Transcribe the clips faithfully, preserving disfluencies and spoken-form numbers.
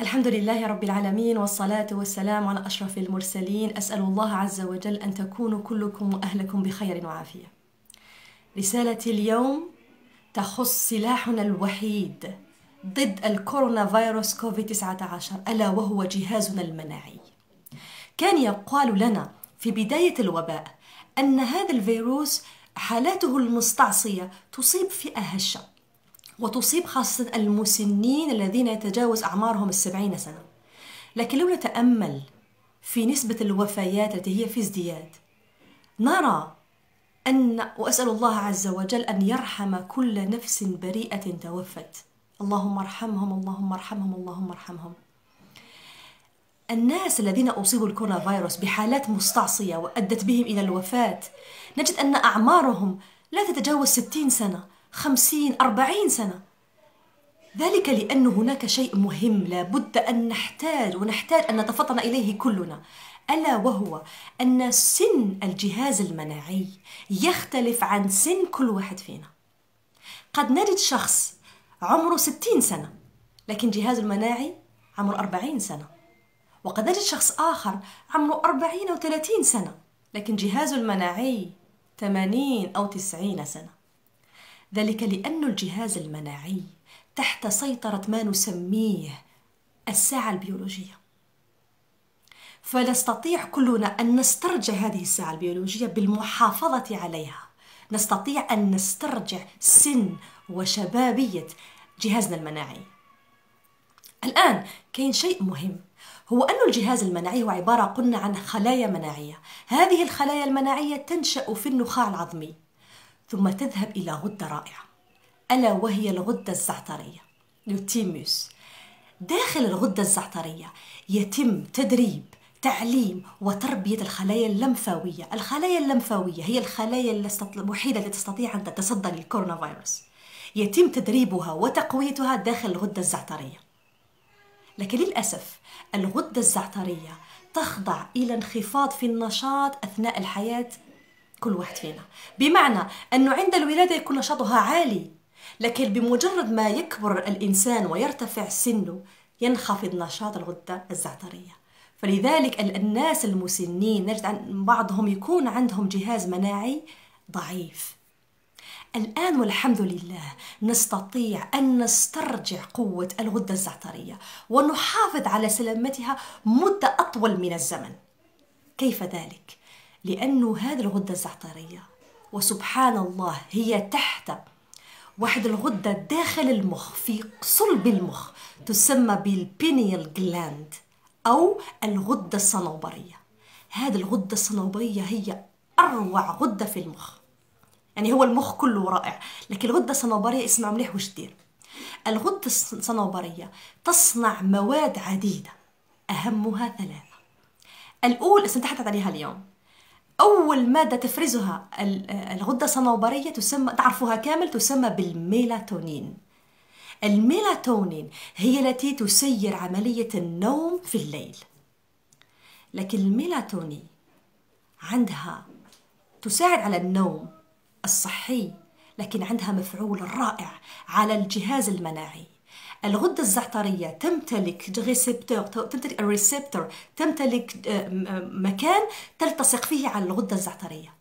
الحمد لله رب العالمين، والصلاة والسلام على أشرف المرسلين. أسأل الله عز وجل أن تكونوا كلكم وأهلكم بخير وعافية. رسالتي اليوم تخص سلاحنا الوحيد ضد الكورونا فيروس كوفيد تسعة عشر، ألا وهو جهازنا المناعي. كان يقال لنا في بداية الوباء أن هذا الفيروس حالاته المستعصية تصيب فئة هشة، وتصيب خاصة المسنين الذين يتجاوز أعمارهم السبعين سنة. لكن لو نتأمل في نسبة الوفيات التي هي في ازدياد، نرى أن وأسأل الله عز وجل أن يرحم كل نفس بريئة توفت. اللهم ارحمهم اللهم ارحمهم اللهم ارحمهم. الناس الذين أصيبوا الكورونا فيروس بحالات مستعصية وأدت بهم إلى الوفاة، نجد أن أعمارهم لا تتجاوز ستين سنة، خمسين، أربعين سنة. ذلك لأن هناك شيء مهم لابد أن نحتاج ونحتاج أن نتفطن إليه كلنا، ألا وهو أن سن الجهاز المناعي يختلف عن سن كل واحد فينا. قد نجد شخص عمره ستين سنة لكن جهازه المناعي عمره أربعين سنة، وقد نجد شخص آخر عمره أربعين أو ثلاثين سنة لكن جهازه المناعي ثمانين أو تسعين سنة. ذلك لأن الجهاز المناعي تحت سيطرة ما نسميه الساعة البيولوجية، فنستطيع كلنا أن نسترجع هذه الساعة البيولوجية بالمحافظة عليها. نستطيع أن نسترجع سن وشبابية جهازنا المناعي. الآن كاين شيء مهم، هو أن الجهاز المناعي هو عبارة قلنا عن خلايا مناعية. هذه الخلايا المناعية تنشأ في النخاع العظمي ثم تذهب إلى غدة رائعة، ألا وهي الغدة الزعترية الثيموس. داخل الغدة الزعترية يتم تدريب تعليم وتربية الخلايا اللمفاوية. الخلايا اللمفاوية هي الخلايا الوحيدة التي تستطيع أن تتصدى للكورونا فيروس. يتم تدريبها وتقويتها داخل الغدة الزعترية. لكن للأسف الغدة الزعترية تخضع إلى انخفاض في النشاط أثناء الحياة كل واحد فينا، بمعنى أنه عند الولادة يكون نشاطها عالي، لكن بمجرد ما يكبر الإنسان ويرتفع سنه ينخفض نشاط الغدة الزعترية. فلذلك الناس المسنين نجد أن بعضهم يكون عندهم جهاز مناعي ضعيف. الآن والحمد لله نستطيع أن نسترجع قوة الغدة الزعترية ونحافظ على سلامتها مدة أطول من الزمن. كيف ذلك؟ لأن هذه الغدة الزعترية وسبحان الله هي تحت واحد الغدة داخل المخ في صلب المخ تسمى بالبينيال جلاند أو الغدة الصنوبرية. هذه الغدة الصنوبرية هي أروع غدة في المخ، يعني هو المخ كله رائع، لكن الغدة الصنوبرية اسمع مليح وش دير. الغدة الصنوبرية تصنع مواد عديدة أهمها ثلاثة. الأول استنتحت عليها اليوم، أول مادة تفرزها الغدة الصنوبرية تسمى، تعرفوها كامل، تسمى بالميلاتونين. الميلاتونين هي التي تسير عملية النوم في الليل. لكن الميلاتونين عندها تساعد على النوم الصحي، لكن عندها مفعول رائع على الجهاز المناعي. الغدة الزعترية تمتلك ريسبتور، تمتلك الريسبتور، تمتلك مكان تلتصق فيه على الغدة الزعترية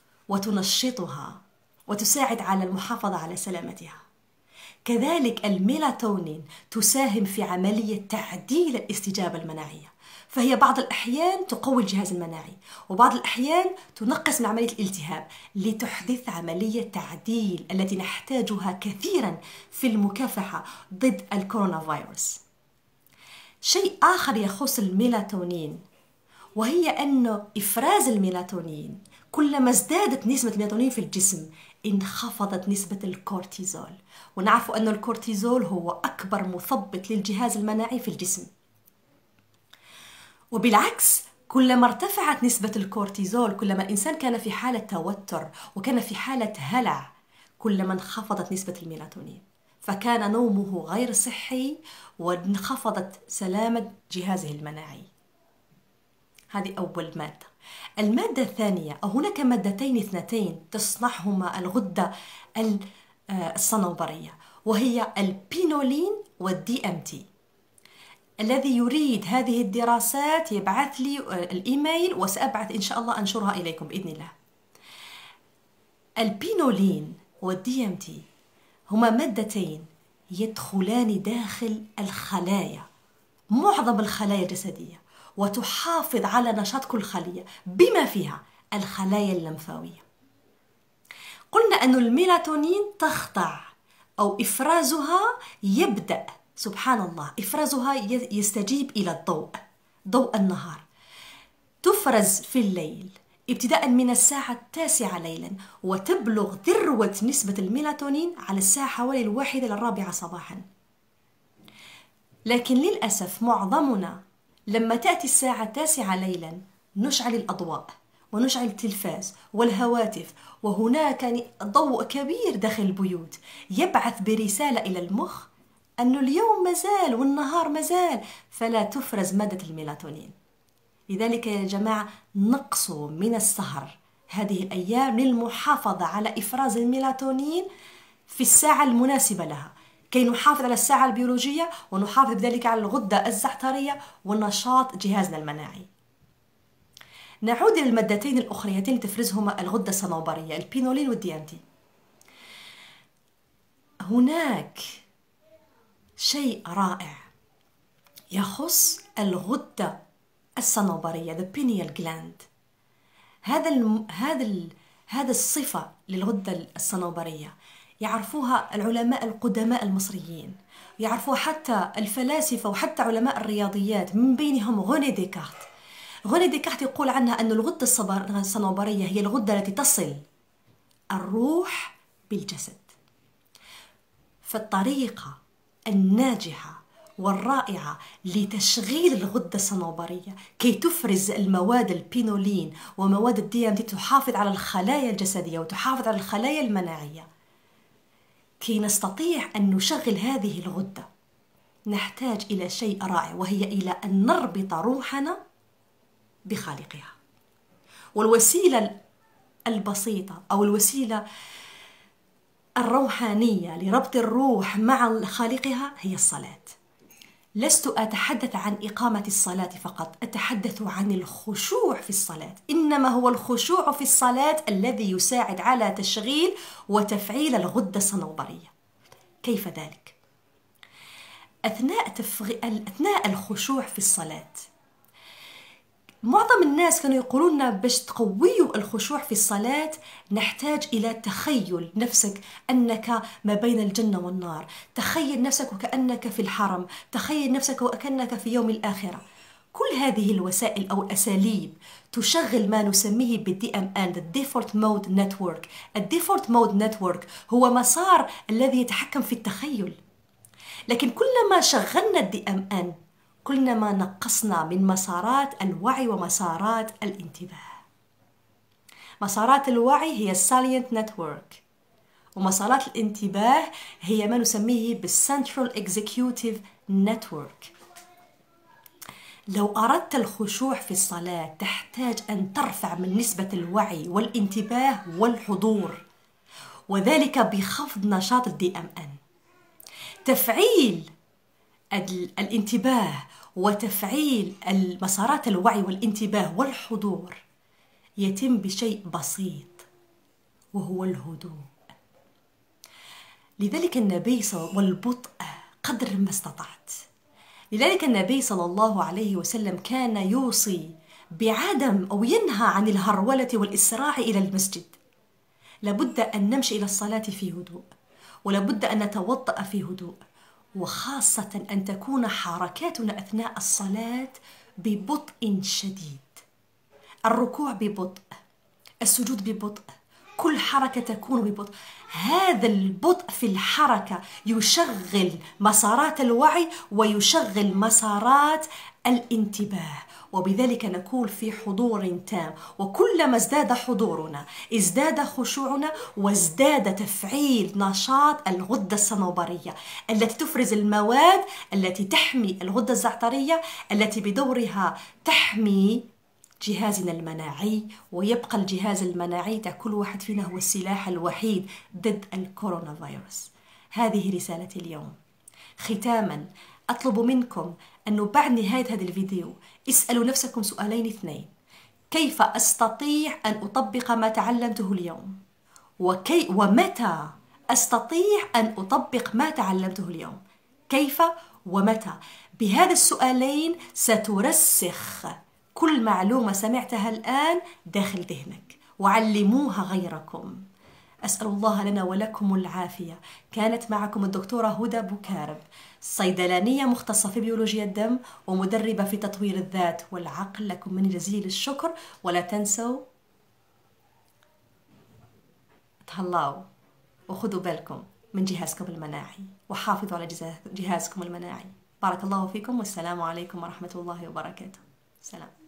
وتنشطها وتساعد على المحافظة على سلامتها. كذلك الميلاتونين تساهم في عملية تعديل الاستجابة المناعية، فهي بعض الأحيان تقوي الجهاز المناعي وبعض الأحيان تنقص من عملية الالتهاب لتحدث عملية تعديل التي نحتاجها كثيرا في المكافحة ضد الكورونا فيروس. شيء آخر يخص الميلاتونين، وهي أن إفراز الميلاتونين كلما ازدادت نسبة الميلاتونين في الجسم انخفضت نسبة الكورتيزول، ونعرف أن الكورتيزول هو أكبر مثبط للجهاز المناعي في الجسم. وبالعكس كلما ارتفعت نسبة الكورتيزول، كلما الإنسان كان في حالة توتر وكان في حالة هلع، كلما انخفضت نسبة الميلاتونين، فكان نومه غير صحي وانخفضت سلامة جهازه المناعي. هذه أول مادة. المادة الثانية، أو هناك مادتين اثنتين تصنعهما الغدة الصنوبرية، وهي البينولين والدي ام تي. الذي يريد هذه الدراسات يبعث لي الإيميل وسأبعث إن شاء الله أنشرها إليكم بإذن الله. البينولين والدي ام تي هما مادتين يدخلان داخل الخلايا، معظم الخلايا الجسدية، وتحافظ على نشاط كل خلية بما فيها الخلايا اللمفاوية. قلنا أن الميلاتونين تخضع أو إفرازها يبدأ سبحان الله إفرازها يستجيب إلى الضوء، ضوء النهار، تفرز في الليل ابتداء من الساعة التاسعة ليلا، وتبلغ ذروة نسبة الميلاتونين على الساعة حوالي الواحدة للرابعة صباحا. لكن للأسف معظمنا لما تأتي الساعة التاسعة ليلا نشعل الأضواء ونشعل التلفاز والهواتف، وهناك ضوء كبير داخل البيوت يبعث برسالة إلى المخ أن اليوم مازال والنهار مازال، فلا تفرز مادة الميلاتونين. لذلك يا جماعة نقصوا من السهر هذه الأيام للمحافظة على إفراز الميلاتونين في الساعة المناسبة لها، كي نحافظ على الساعة البيولوجية ونحافظ بذلك على الغدة الزعترية ونشاط جهازنا المناعي. نعود إلى المادتين الأخريتين اللي تفرزهما الغدة الصنوبرية، البينولين والدي ام تي. هناك شيء رائع يخص الغدة الصنوبرية the pineal gland. هذا الم... هذا ال... هذا الصفة للغدة الصنوبرية يعرفوها العلماء القدماء المصريين، يعرفوها حتى الفلاسفة وحتى علماء الرياضيات، من بينهم غوني ديكارت. غوني ديكارت يقول عنها أن الغدة الصنوبرية هي الغدة التي تصل الروح بالجسد. فالطريقة الناجحة والرائعة لتشغيل الغدة الصنوبرية كي تفرز المواد البينولين ومواد الدي ام تي تحافظ على الخلايا الجسدية وتحافظ على الخلايا المناعية، كي نستطيع أن نشغل هذه الغدة نحتاج إلى شيء رائع، وهي إلى أن نربط روحنا بخالقها. والوسيلة البسيطة أو الوسيلة الروحانية لربط الروح مع خالقها هي الصلاة. لست أتحدث عن إقامة الصلاة فقط، أتحدث عن الخشوع في الصلاة. إنما هو الخشوع في الصلاة الذي يساعد على تشغيل وتفعيل الغدة الصنوبرية. كيف ذلك؟ أثناء, تفغ... أثناء الخشوع في الصلاة معظم الناس كانوا يقولون باش تقويوا الخشوع في الصلاة نحتاج إلى تخيل نفسك أنك ما بين الجنة والنار، تخيل نفسك وكأنك في الحرم، تخيل نفسك وكأنك في يوم الآخرة. كل هذه الوسائل أو الأساليب تشغل ما نسميه بالدي ام ان الديفولت مود نتورك. الديفولت مود نتورك هو مسار الذي يتحكم في التخيل، لكن كلما شغلنا الدي ام ان كلما نقصنا من مسارات الوعي ومسارات الانتباه. مسارات الوعي هي السالينت نتورك، ومسارات الانتباه هي ما نسميه بالسنترال اكزيكيوتيف نتورك. لو أردت الخشوع في الصلاة تحتاج أن ترفع من نسبة الوعي والانتباه والحضور، وذلك بخفض نشاط الدي ام ان. تفعيل الانتباه وتفعيل المسارات الوعي والانتباه والحضور يتم بشيء بسيط وهو الهدوء. لذلك النبي صلى والبطء قدر ما استطعت. لذلك النبي صلى الله عليه وسلم كان يوصي بعدم أو ينهى عن الهرولة والإسراع إلى المسجد. لابد أن نمشي إلى الصلاة في هدوء، ولابد أن نتوضأ في هدوء، وخاصة أن تكون حركاتنا أثناء الصلاة ببطء شديد. الركوع ببطء، السجود ببطء، كل حركة تكون ببطء. هذا البطء في الحركة يشغل مسارات الوعي ويشغل مسارات الانتباه، وبذلك نكون في حضور تام. وكلما ازداد حضورنا ازداد خشوعنا وازداد تفعيل نشاط الغدة الصنوبرية التي تفرز المواد التي تحمي الغدة الزعترية التي بدورها تحمي جهازنا المناعي. ويبقى الجهاز المناعي تاع كل واحد فينا هو السلاح الوحيد ضد الكورونا فيروس. هذه رسالتي اليوم. ختاما أطلب منكم أنه بعد نهاية هذا الفيديو اسألوا نفسكم سؤالين اثنين: كيف أستطيع أن أطبق ما تعلمته اليوم؟ وكي ومتى أستطيع أن أطبق ما تعلمته اليوم؟ كيف ومتى؟ بهذا السؤالين سترسخ كل معلومة سمعتها الآن داخل ذهنك، وعلموها غيركم. أسأل الله لنا ولكم العافية. كانت معكم الدكتورة هدى بوكارب، صيدلانية مختصة في بيولوجيا الدم ومدربة في تطوير الذات والعقل. لكم مني جزيل الشكر، ولا تنسوا تهلاو وخذوا بالكم من جهازكم المناعي، وحافظوا على جهازكم المناعي. بارك الله فيكم، والسلام عليكم ورحمة الله وبركاته. سلام.